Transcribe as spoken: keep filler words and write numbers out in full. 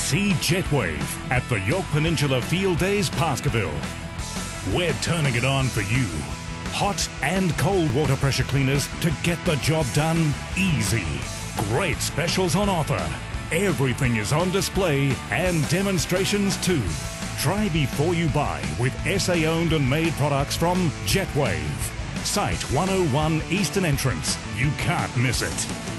See Jetwave at the York Peninsula Field Days, Baskerville. We're turning it on for you. Hot and cold water pressure cleaners to get the job done easy. Great specials on offer. Everything is on display and demonstrations too. Try before you buy with S A owned and made products from Jetwave. Site one oh one Eastern Entrance. You can't miss it.